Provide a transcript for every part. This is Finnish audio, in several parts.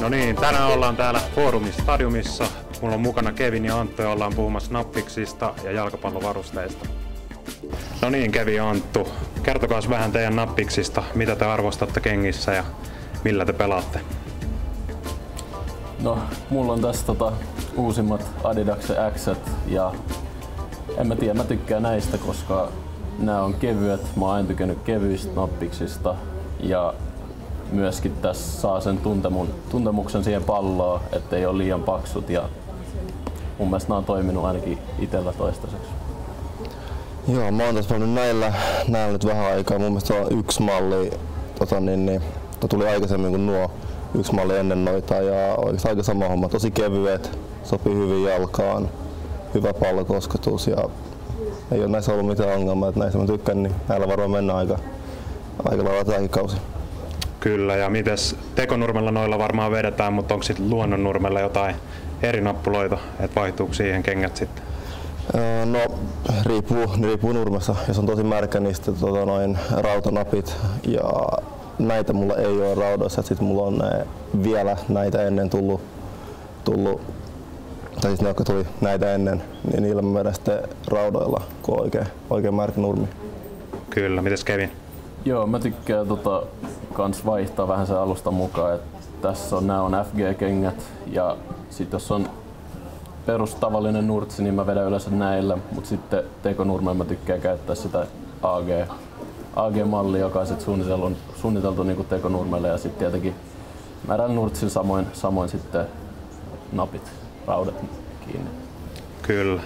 No niin, tänään ollaan täällä Forumin stadiumissa. Mulla on mukana Kevin ja Anttu ja ollaan puhumassa nappiksista ja jalkapallovarusteista. No niin, Kevin ja Anttu, kertokaa vähän teidän nappiksista, mitä te arvostatte kengissä ja millä te pelaatte? No, mulla on tässä uusimmat Adidaksen X:t ja en mä tiedä, mä tykkään näistä, koska nämä on kevyet. Mä oon aina tykännyt kevyistä nappiksista ja myöskin tässä saa sen tuntemuksen siihen palloon, ettei ole liian paksut ja mun mielestä nämä on toiminut ainakin itsellä toistaiseksi. Joo, mä oon tässä pelannut näillä nyt vähän aikaa. Mun mielestä on yksi malli, tuli aikaisemmin kuin nuo yksi malli ennen noita ja oikeastaan aika sama homma. Tosi kevyet, sopii hyvin jalkaan, hyvä pallokosketus ja ei ole näissä ollut mitään ongelmaa, että näissä mä tykkään, niin näillä varmaan mennään aika lailla tämäkin kausi. Kyllä, ja mites tekonurmella noilla varmaan vedetään, mutta onko sitten luonnonnurmella jotain eri nappuloita, että vaihtuuko siihen kengät sitten? No, riippuu nurmessa. Jos on tosi märkä, niin sitten rautanapit ja näitä mulla ei ole raudoissa. Sitten mulla on vielä näitä ennen tullut tai siis ne, jotka tuli näitä ennen, niin niillä mä vedän sitten raudoilla, kun on oikein märkä nurmi. Kyllä, mites Kevin? Joo, mä tykkään kans vaihtaa vähän sen alustan mukaan, että tässä on, nää on FG-kengät ja sit jos on perustavallinen nurtsi, niin mä vedän yleensä näillä, mutta sitten tekonurmella mä tykkään käyttää sitä AG-mallia, joka on sit suunniteltu niinku tekonurmelle ja sitten tietenkin märän nurtsin samoin sitten napit, raudat kiinni. Kyllä.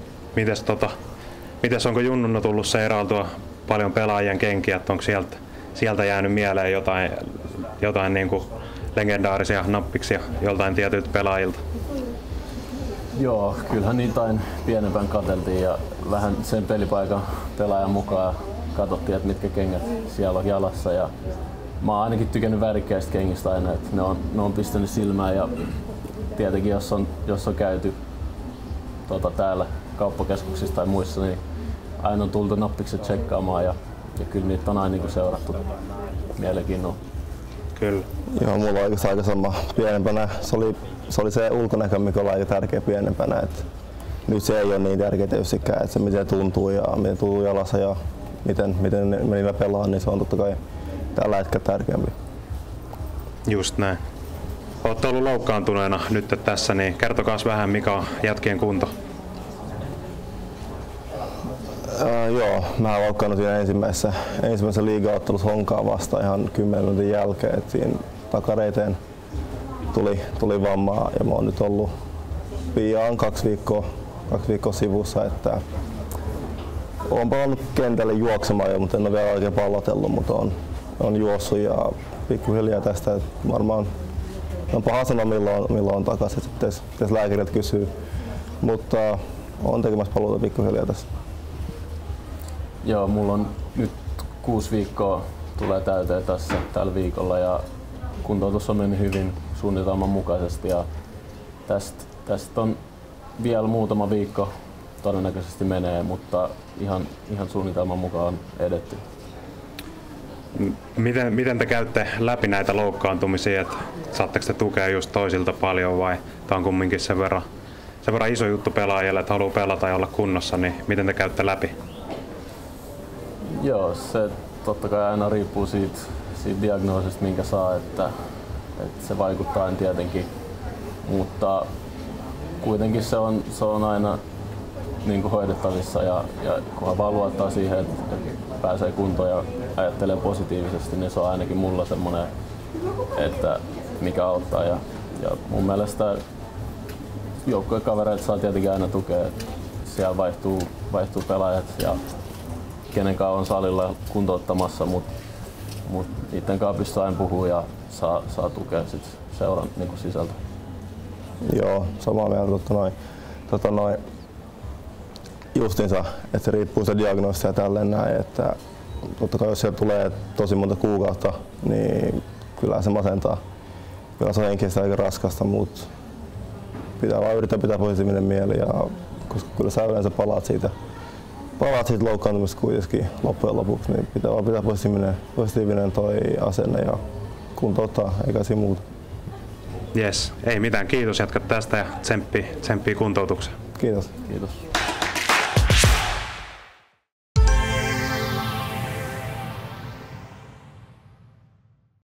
Mites onko junnuna tullut seurailtua paljon pelaajien kenkiä, että onko sieltä jäänyt mieleen jotain niin kuin legendaarisia nappiksia joltain tietyiltä pelaajilta? Joo, kyllähän niitä aina pienempään katseltiin ja vähän sen pelipaikan pelaajan mukaan katsottiin, että mitkä kengät siellä on jalassa. Ja mä oon ainakin tykännyt värikkäistä kengistä aina, että ne on pistänyt silmään ja tietenkin jos on käyty täällä kauppakeskuksissa tai muissa, niin aina on tultu nappikset tsekkaamaan ja kyllä niitä on aina niin seurattu mielenkiinnolla. Kyllä. Joo, mulla on oikeastaan aika sama. Pienempänä se oli se ulkonäkö, mikä oli aika tärkeä pienempänä. Et nyt se ei ole niin tärkeää tietystikään, että se miten tuntuu ja miten tuntuu jalassa ja miten me niillä pelaa, niin se on totta kai tällä hetkellä tärkeämpi. Just näin. Olette ollut loukkaantuneena nyt tässä, niin kertokaa vähän mikä on jätkien kunto. Joo, mä loukkaannuin ensimmäisessä liigaottelussa Honkaa vastaan ihan 10 minuutin jälkeen. Et siinä takareiteen tuli vammaa ja mä oon nyt ollut pian 2 viikkoa sivussa. Että oon palannut kentälle juoksemaan jo, mutta en ole vielä oikein pallotellut, mutta on juossut ja pikkuhiljaa tästä varmaan on paha sanoa milloin on takaisin, että pitäisi lääkäriltä kysyä, mutta on tekemässä paluuta pikkuhiljaa tässä. Joo, mulla on nyt 6 viikkoa tulee täyteen tässä tällä viikolla ja kuntoutus on mennyt hyvin suunnitelman mukaisesti ja tästä on vielä muutama viikko todennäköisesti menee, mutta ihan suunnitelman mukaan edetty. Miten te käytte läpi näitä loukkaantumisia, että saatteko te tukea just toisilta paljon vai tämä on kumminkin sen verran iso juttu pelaajille, että haluaa pelata ja olla kunnossa, niin miten te käytte läpi? Joo, se totta kai aina riippuu siitä diagnoosista, minkä saa, että se vaikuttaa aina tietenkin, mutta kuitenkin se on aina niin kuin hoidettavissa ja kunhan vaan luottaa siihen, että pääsee kuntoon ja ajattelee positiivisesti, niin se on ainakin mulla semmoinen, että mikä auttaa ja mun mielestä joukkuekavereilta saa tietenkin aina tukea, että siellä vaihtuu pelaajat ja kenenkaan on salilla kuntouttamassa, mutta niiden kanssa pystyy aina puhua ja saa tukea sit seuran niin sisältä. Joo, samaa mieltä justiinsa, että se riippuu se diagnoosi ja tälleen näin, että totta kai jos siellä tulee tosi monta kuukautta, niin kyllä se masentaa. Kyllä se on henkisesti aika raskasta, mutta pitää vaan yrittää pitää positiivinen mieli, koska kyllä sä yleensä palaat siitä loukkaantumista kuitenkin loppujen lopuksi, niin pitää vaan pitää positiivinen toi asenne ja kuntouttaa, eikä siinä muuta. Jes, ei mitään. Kiitos, jatka tästä ja tsemppiä kuntoutukseen. Kiitos. Kiitos.